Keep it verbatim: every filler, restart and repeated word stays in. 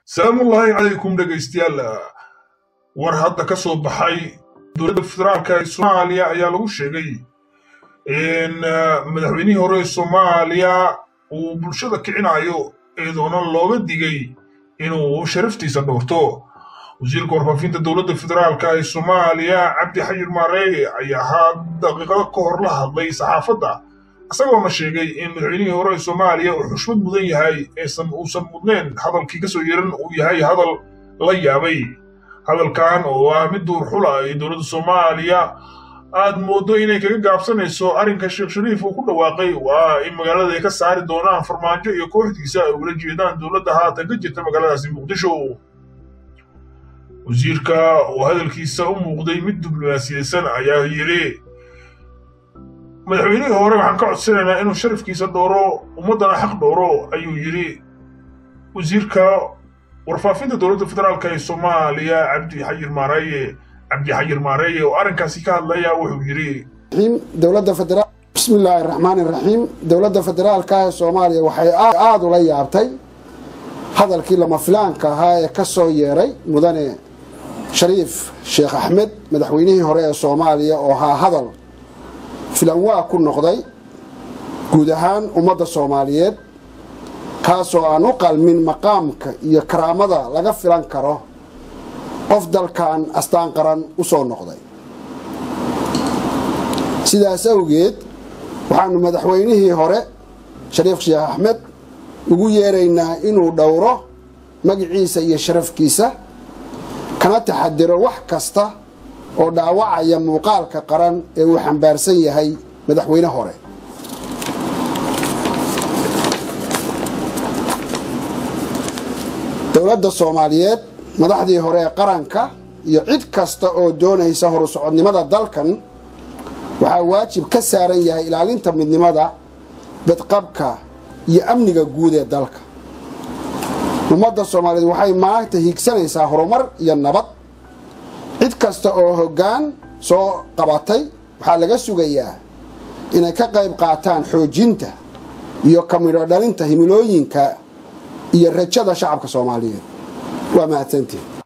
السلام الله عليكم dhageystayaal war hadda ka soo baxay dowladda federaalka Soomaaliya ayaa lagu sheegay in madaxweynihii hore Soomaaliya uu bulshada kicinayo eedoona looga digay inuu sharaftiisa dhowrto wasiirka warfaafinta dowladda federaalka ee Soomaaliya Cabdi Xayir Maareeye ayaa had daqiiqado ka hor la hadlay saxaafadda asagoo ma sheegay in madaxweynihii hore Soomaaliya uu xushmad mudan yahay eesan uusan mudneen hadalkii ka soo yeeran uu yahay hadal la yaabay hadalkan oo ah mid duur xul ah ee dowladda Soomaaliya aad moodo inay kaga gaabsanayso arrinka Sheekh Shariif uu ku dhawaaqay waa in magaalada ay ka saari doonaan farmaajo iyo kooxdiisa ay ula jeedaan dowladda haatan ka jirta magaaladaasi Muqdisho wasiirka oo hadalkiisa u muuqday mid diblomaasiyaysan ayaa yiri madaxweynihii hore waxaan ka codsanaynaa inuu sharafkiisa dooro ummadana xaq dooro ayuu yiri wasiirka warfaafinta dowladda federaalka ee Soomaaliya Cabdi Xayir Maareeye Cabdi Xayir Maareeye oo arrinkaasi ka hadlaya wuxuu yiri dowladda federaal bismillaahir rahmaanir rahiim dowladda federaalka ee Soomaaliya waxay aad u la yaabtay hadalkii lama filaanka ahaa ee ka soo yeeray mudane Shariif Sheekh Axmed madaxweynihii hore ee Soomaaliya oo ha hadal filan waa ku noqday guud ahaan ummadda Soomaaliyeed kaasoo aan u qalmin maqaamka iyo karaamada laga filan karo qof dalkan astaan qaran u soo noqday sidaas awgeed waxaanu madaxweynihii hore Shariif Sheekh Axmed ugu yeeraynaa inuu dhowro magaciisa iyo sharafkiisa kana taxadiro wax kasta oo dhaawacaya muuqaalka qaran ee uu xambaarsan yahay madaxweyne hore dowladda Soomaaliyeed madaxdii hore ee qaranka iyo cid kasta oo doonaysa horu socodnimada dalkan waxa waajib ka saaran yahay ilaalinta midnimada badqabka iyo amniga guud ee dalka ummadda Soomaaliyeed waxay maanta higsanaysaa horumar iyo nabad cid kasta oo hoggaan soo qabatay waxa laga sugayaa inay ka qayb qaataan xoojinta iyo kamiro dhalinta himilooyinka iyo rajada shacabka Soomaaliyeed waa mahadsantiin